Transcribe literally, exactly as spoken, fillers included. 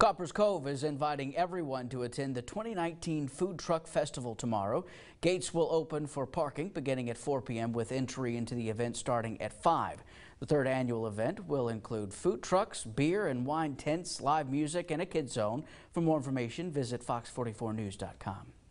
Coppers Cove is inviting everyone to attend the twenty nineteen Food Truck Festival tomorrow. Gates will open for parking beginning at four p m with entry into the event starting at five. The third annual event will include food trucks, beer and wine tents, live music, and a kids zone. For more information, visit fox forty-four news dot com.